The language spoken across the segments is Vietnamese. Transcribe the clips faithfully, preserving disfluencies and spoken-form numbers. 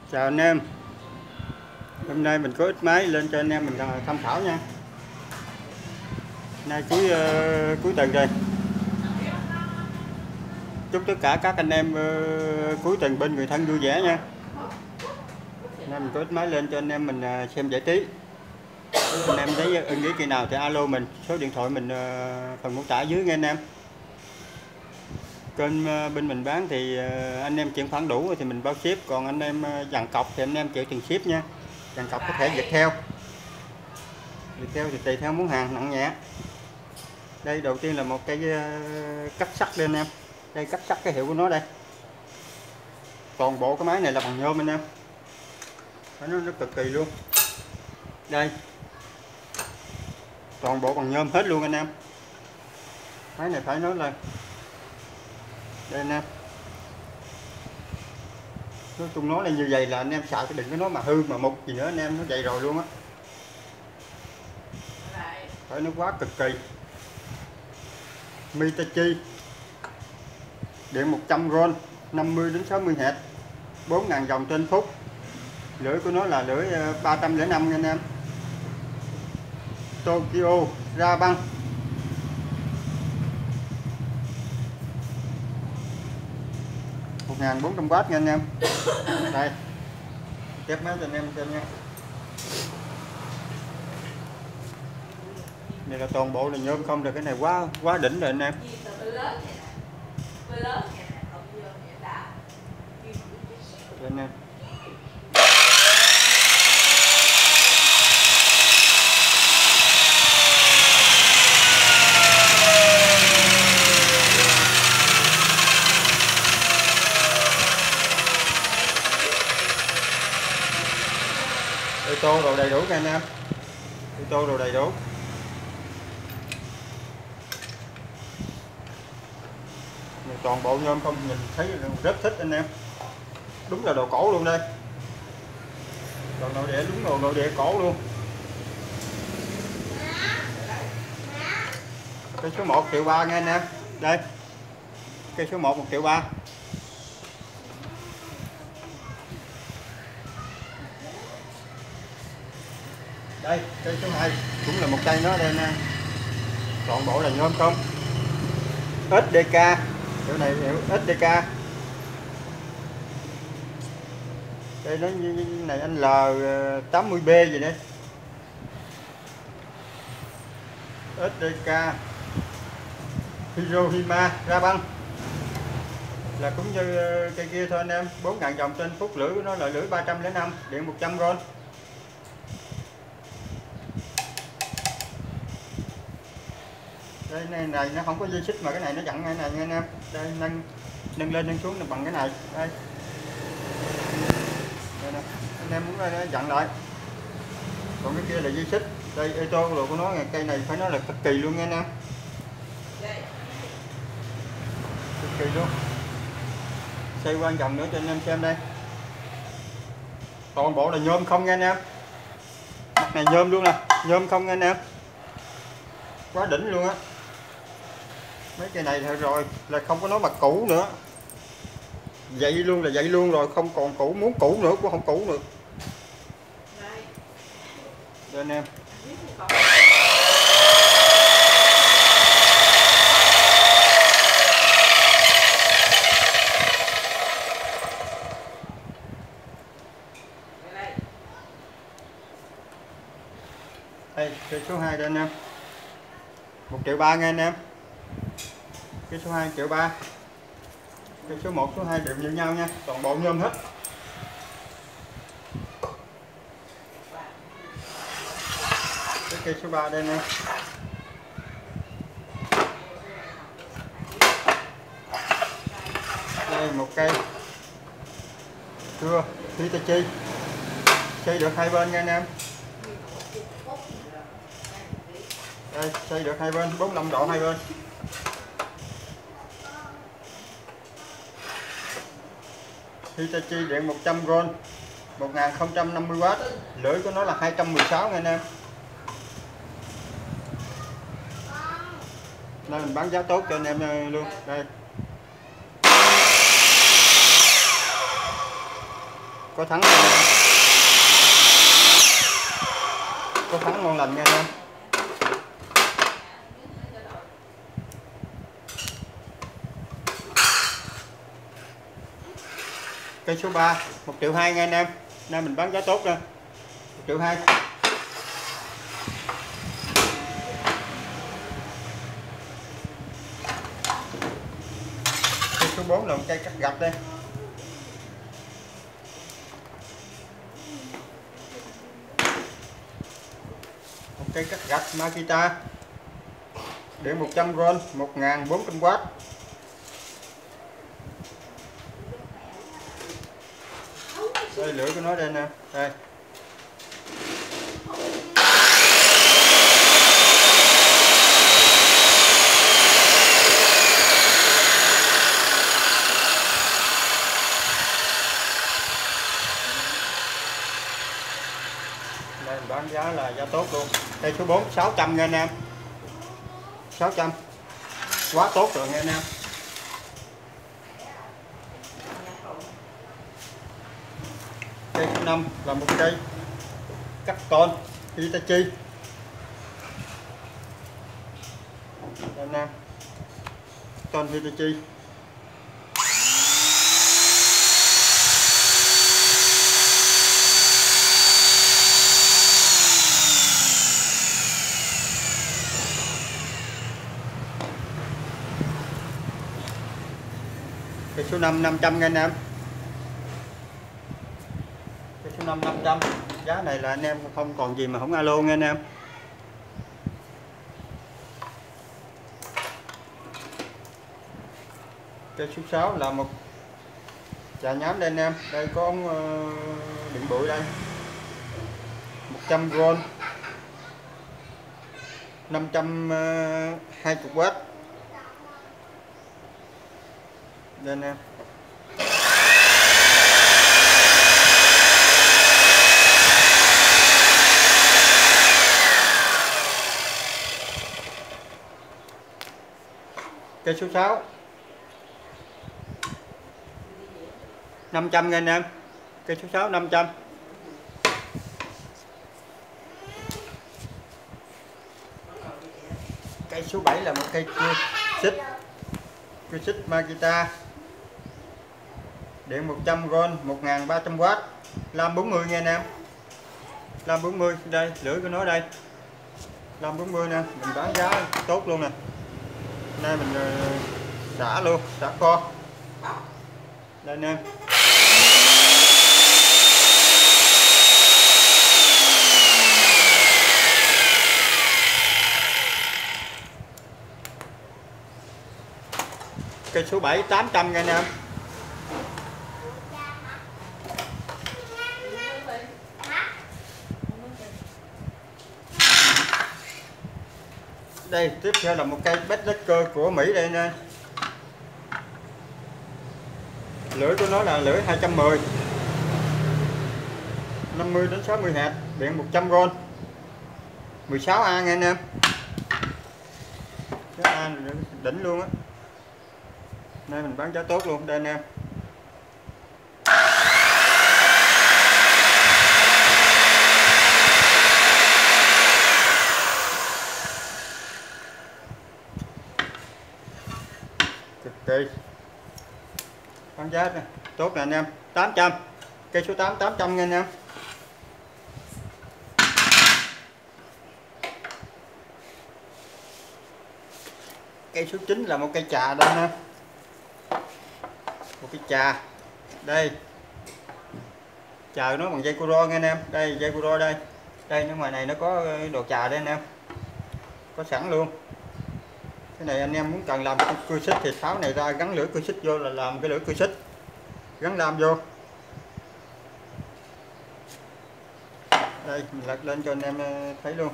Chào anh em, hôm nay mình có ít máy lên cho anh em mình tham khảo nha. Nay cuối uh, cuối tuần rồi, chúc tất cả các anh em uh, cuối tuần bên người thân vui vẻ nha. Nay mình có ít máy lên cho anh em mình uh, xem giải trí. Anh em thấy ưng ý kỳ nào thì alo mình, số điện thoại mình uh, phần mô tả dưới nghe anh em. Kênh uh, bên mình bán thì uh, anh em chuyển khoản đủ thì mình bao ship, còn anh em uh, dàn cọc thì anh em chịu tiền ship nha. Dàn cọc có thể dịch theo. Dịch theo thì tùy theo muốn hàng nặng nhẹ. Đây đầu tiên là một cây cắt sắt đây anh em. Đây cắt sắt cái hiệu của nó đây. Toàn bộ cái máy này là bằng nhôm anh em. Nó nó cực kỳ luôn. Đây. Toàn bộ bằng nhôm hết luôn anh em. Máy này phải nói là đây anh em. Nói chung nó là như vậy là anh em xài cái đừng có nói mà hư mà mục gì nữa anh em, nó vậy rồi luôn á. Phải nó quá cực kỳ. Mitachi điện một trăm vôn năm mươi đến sáu mươi héc, bốn nghìn vòng trên phút. Lưỡi của nó là lưỡi ba trăm lẻ năm nha anh em. Tokyo ra băng. một nghìn bốn trăm oát nha anh em. Đây. Kép máy cho anh em xem nha. Này là toàn bộ là nhôm không, rồi cái này quá quá đỉnh rồi anh em. Anh em. Ô tô đồ đầy đủ nha anh em. Ô tô đồ đầy đủ. Toàn bộ nhôm không, nhìn thấy rất thích anh em. Đúng là đồ cổ luôn đây. Đồ nội địa, đúng đồ nội địa cổ luôn. Cây số một triệu ba nha anh em. Đây. Cây số một một triệu ba. Đây, cây số hai cũng là một cây nó đây nè. Toàn bộ là nhôm không. ét đê ca. Chỗ này hiệu ét đê ca. Đây nó như này anh L tám mươi B gì đây. ét đê ca Hiroshima ra băng. Là cũng như cây kia thôi anh em, bốn nghìn vòng trên phút, lưỡi của nó là lưỡi ba trăm lẻ năm, điện một trăm vôn. Đây này, này nó không có dây xích mà cái này nó dặn cái này nha anh em. Đây nâng nâng lên nâng xuống là bằng cái này. Đây. Đây nè. Anh em muốn ra dặn lại. Còn cái kia là dây xích. Đây ô tô đồ của nó, cây này phải nói là cực kỳ luôn nha anh em. Cực kỳ luôn. Xoay qua vòng nữa cho anh em xem đây. Toàn bộ là nhôm không nha anh em. Mặt này nhôm luôn nè, nhôm không nha anh em. Quá đỉnh luôn á. Mấy cây này thôi rồi là không có nói mà cũ nữa. Vậy luôn là vậy luôn rồi, không còn cũ, muốn cũ nữa cũng không cũ được. Đây anh em. Đây, cây số hai đây anh em. một triệu ba nha anh em. Cây số hai triệu ba. Cây số một, số hai đều như nhau nha, toàn bộ nhôm hết. Cái cây số ba đây nè. Đây một cây cưa Hitachi, xây được hai bên nha anh em. Đây xây được hai bên, bốn mươi lăm độ hai bên. Hitachi điện một trăm vôn, một nghìn không trăm năm mươi oát, lưỡi của nó là hai trăm mười sáu nha anh em. Nên mình bán giá tốt cho anh em luôn. Đây. có thắng có thắng ngon lành nha anh em. Cây số ba một triệu hai nha anh em, nay mình bán giá tốt nha, một triệu hai. Cây số bốn là một cây cắt gạch đây, một cây cắt gạch Makita điện một trăm vôn một nghìn bốn trăm oát. Đây lưỡi của nó đây nè, đây. Đây mình bán giá là giá tốt luôn. Cây số bốn sáu trăm nha anh em. sáu trăm. Quá tốt rồi nha anh em. Cây số năm là một cây cắt tôn Hitachi. Đây anh em. Tôn Hitachi. Cây số năm năm trăm nha anh em. Cây số năm năm trăm. Giá này là anh em không còn gì mà không alo nha anh em. Cây số sáu là một chà nhám đây anh em. Đây có ống đựng bụi đây. một trăm vôn năm trăm hai mươi oát. Đây anh em. Cây số sáu năm trăm nha anh em. Cây số sáu năm trăm. Cây số bảy là một cây cưa xích cưa xích Makita điện một trăm vôn một nghìn ba trăm oát, lam bốn mươi nha anh em. Lam bốn mươi đây, lưỡi của nó đây. Lam bốn mươi nè, mình bán giá tốt luôn nè. Nay mình xả luôn, xả kho. Đây nè. Cây số bảy tám trăm nha anh em. Đây tiếp theo là một cây Backdecker của Mỹ đây nè. Lưỡi của nó là lưỡi hai trăm mười, năm mươi đến sáu mươi hạt, điện một trăm vôn, mười sáu A nha anh em. Giá A đỉnh luôn á. Nay mình bán giá tốt luôn đây anh em. Cực kỳ. Bán giá này tốt nè anh em, tám trăm. Cây số tám tám trăm nha anh em. Cây số chín là một cây trà đây nè. Một cái trà. Đây. Trà nó bằng dây cô ro nha anh em. Đây dây cô ro đây. Đây ở ngoài này nó có đồ trà đây anh em. Có sẵn luôn. Cái này anh em muốn cần làm cưa xích thì tháo này ra gắn lưỡi cưa xích vô là làm cái lưỡi cưa xích. Gắn lam vô. Đây mình lật lên cho anh em thấy luôn.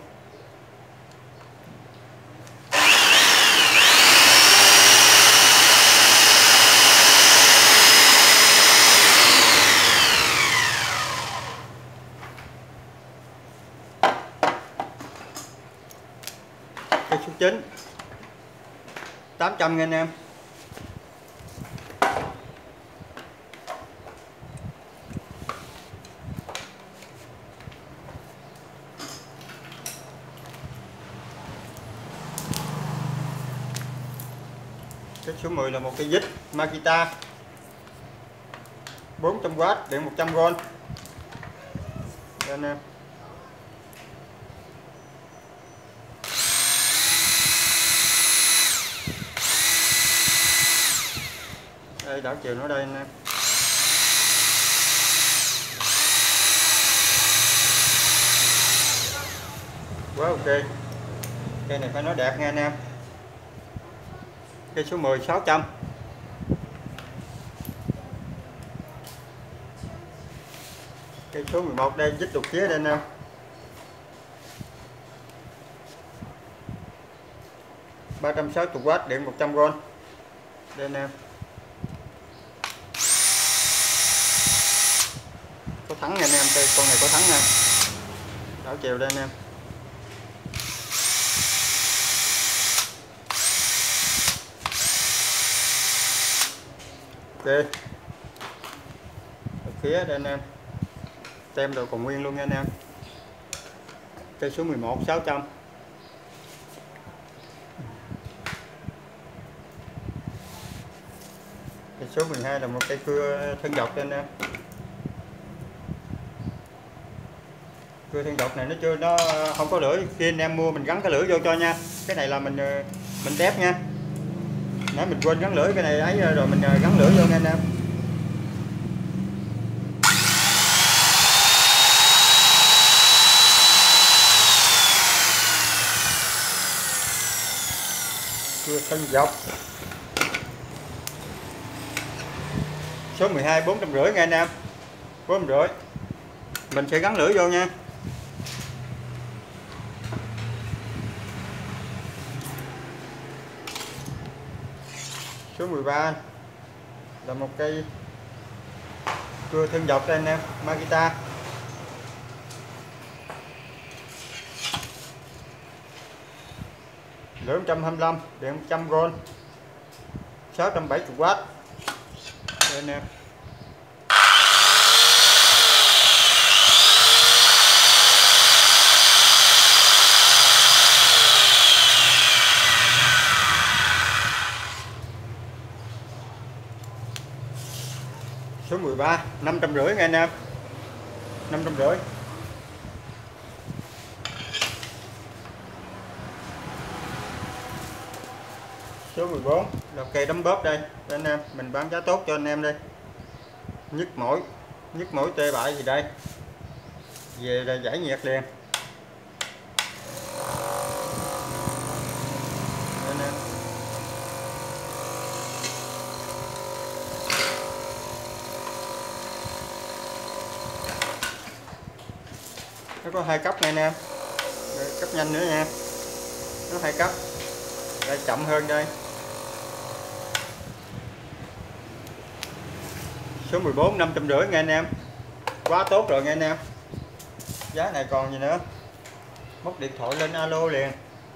Cây số chín tám trăm nha anh em. số mười là một cây vít Makita bốn trăm oát điện một trăm vôn. Đây anh em. Đây đảo chiều nó đây anh em. Quá ok. Cây này phải nói đẹp nha anh em. Cây số mười sáu trăm. Cây số mười một đây vít đục phía đây anh em. ba trăm sáu mươi oát điện một trăm vôn. Đây anh em. Có thắng nha anh em, cây con này có thắng nha. Đảo chiều đây anh em. Ok. Ở phía đây anh em. Tem đồ còn nguyên luôn nha anh em. Cây số mười một sáu trăm. Cây số mười hai là một cây cưa thân dọc đây anh em. Cưa thân dọc này nó chưa nó không có lưỡi, khi anh em mua mình gắn cái lưỡi vô cho nha. Cái này là mình mình tép nha. Nãy mình quên gắn lưỡi cái này ấy rồi mình gắn lưỡi vô nha anh em. Cưa thân dọc. Số mười hai bốn trăm rưỡi nha anh em. bốn trăm rưỡi. Mình sẽ gắn lưỡi vô nha. Số mười ba là một cây cưa thân dọc đây anh em, Makita. Lưỡi một trăm hai mươi lăm, điện một trăm vôn, sáu trăm bảy mươi oát. Đây anh em. Số mười ba năm trăm rưỡi nha anh em. năm trăm rưỡi. Số mười bốn là cây đấm bóp đây. Đây anh em, mình bán giá tốt cho anh em đây. Nhức mỏi, nhức mỏi tê bại gì đây. Về là giải nhiệt liền. Đây anh em. Nó có hai cấp nha anh em. Đây, cấp nhanh nữa nha. Nó hai cấp. Đây chậm hơn đây. Số mười bốn năm trăm rưỡi nha anh em. Quá tốt rồi nha anh em. Giá này còn gì nữa. Móc điện thoại lên alo liền.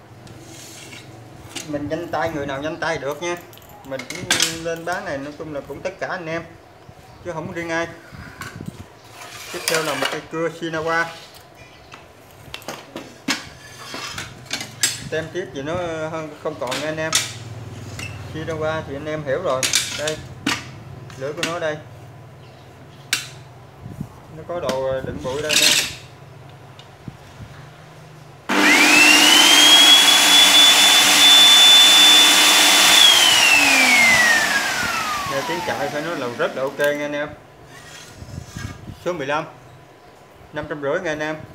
Mình nhanh tay, người nào nhanh tay được nha. Mình cũng lên bán này nói chung là cũng tất cả anh em, chứ không riêng ai. Tiếp theo là một cây cưa Shinawa. Tem tiếp gì nó không còn nha anh em. Shinawa thì anh em hiểu rồi. Đây, lưỡi của nó đây. Nó có đồ đựng bụi đây nè. Nghe tiếng chạy phải nói là rất là ok nha anh em. Số mười lăm năm trăm rưỡi nha anh em.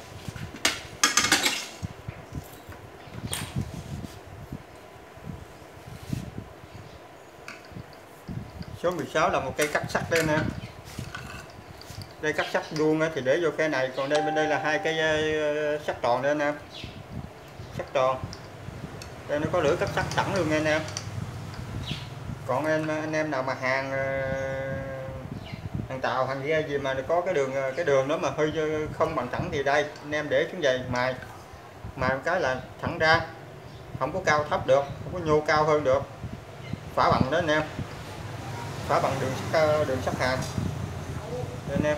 Số mười sáu là một cây cắt sắt đây nè. Đây cắt sắt vuông thì để vô cây này, còn đây bên đây là hai cây sắt tròn đây anh em. Sắt tròn. Đây nó có lưỡi cắt sắt sẵn luôn nha anh em. Còn anh anh em nào mà hàng hàng tàu hàng ghe gì mà có cái đường cái đường đó mà hơi không bằng thẳng thì đây anh em để xuống vậy mài mài một cái là thẳng ra, không có cao thấp được, không có nhô cao hơn được, phá bằng đó anh em, phá bằng đường sắt đường sắt hàn đây anh em.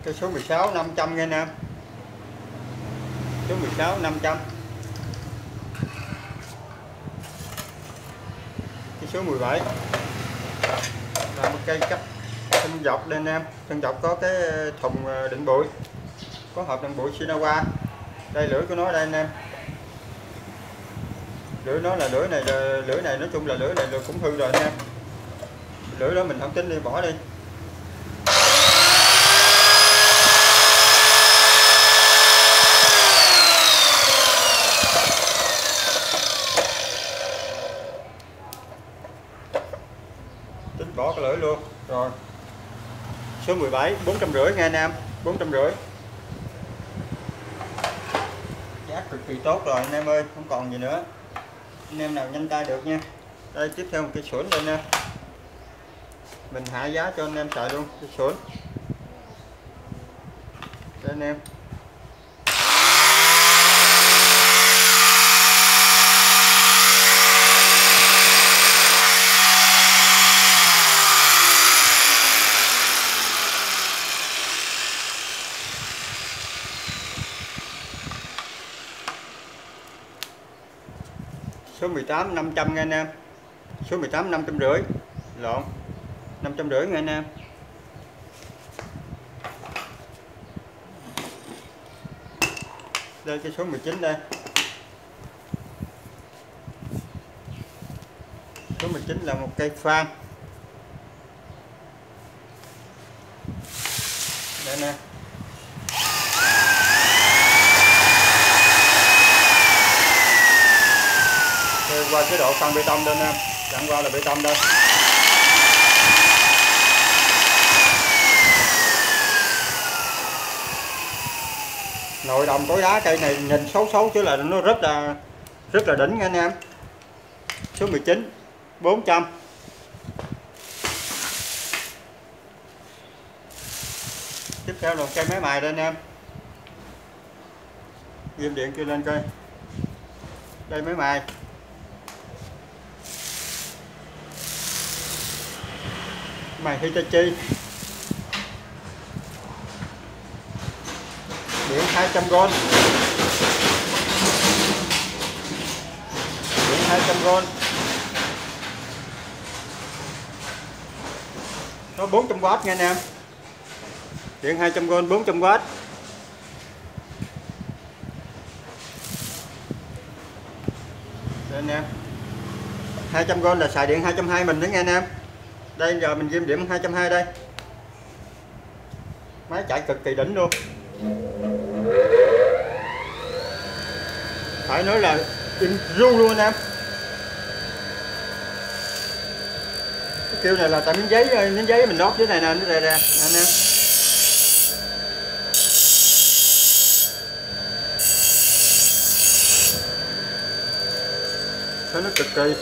Cái số mười sáu năm trăm nghe anh em. Số mười sáu năm trăm. Cái số mười bảy là một cây cắt thân dọc đây anh em. Thân dọc có cái thùng đựng bụi, có hộp đựng bụi Shinawa. Đây lưỡi của nó đây anh em. Lưỡi nó là lưỡi này, là lưỡi này nói chung là lưỡi này là cũng hư rồi anh em. Lưỡi đó mình không tính đi, bỏ đi. Tính bỏ cái lưỡi luôn. Rồi. Số mười bảy bốn trăm rưỡi nghe anh em, bốn trăm rưỡi. Giá cực kỳ tốt rồi anh em ơi, không còn gì nữa. Anh em nào nhanh tay được nha. Đây tiếp theo một cây sủn đây nè. Mình hạ giá cho anh em xài luôn, cây sủn. Đây anh em. Số mười tám năm trăm nghe anh em. Số mười tám năm trăm rưỡi. Lộn. năm trăm rưỡi nghe anh em. Đây cái số mười chín đây. Số mười chín là một cây phan. Đây nè. Qua chế độ khoan bê tông đây em, chẳng qua là bê tông đây. Nội đồng cối đá cây này nhìn xấu xấu chứ là nó rất là rất là đỉnh nha anh em. Số mười chín bốn trăm. Tiếp theo là cây máy mài đây anh em. Ghim điện kia lên coi. Đây máy mài. Mài Hitachi. Điện hai trăm V. Điện hai trăm V. Nó bốn trăm W nha anh em. Điện hai trăm V bốn trăm W. Đây anh em. hai trăm V là xài điện hai trăm hai mươi mình đó nghe anh em. Đây giờ mình ghim điểm hai trăm hai mươi đây. Máy chạy cực kỳ đỉnh luôn. Phải nói là im ru luôn anh em. Cái kêu này là tại miếng giấy, miếng giấy mình lót dưới này nè, nó đây nè anh em. Thấy nó cực kỳ.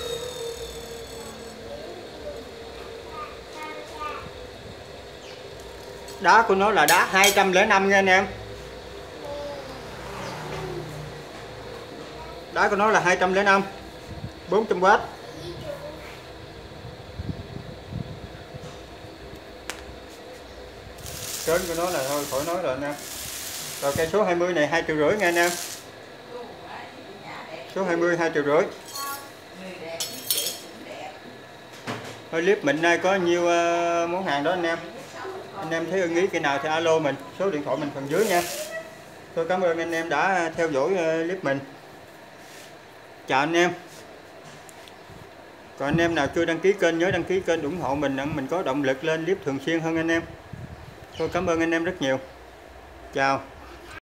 Đá của nó là đá hai trăm lẻ năm nha anh em. Đá của nó là hai trăm lẻ năm, bốn trăm W. Kến của nó là thôi khỏi nói rồi anh em. Rồi cây số hai mươi này hai triệu rưỡi nha anh em. Số hai mươi hai triệu rưỡi. Thôi clip mình nay có nhiều uh, món hàng đó anh em. Anh em thấy ưng ý cái nào thì alo mình, số điện thoại mình phần dưới nha. Tôi cảm ơn anh em đã theo dõi clip mình. Chào anh em. Còn anh em nào chưa đăng ký kênh nhớ đăng ký kênh ủng hộ mình để mình có động lực lên clip thường xuyên hơn anh em. Tôi cảm ơn anh em rất nhiều. Chào.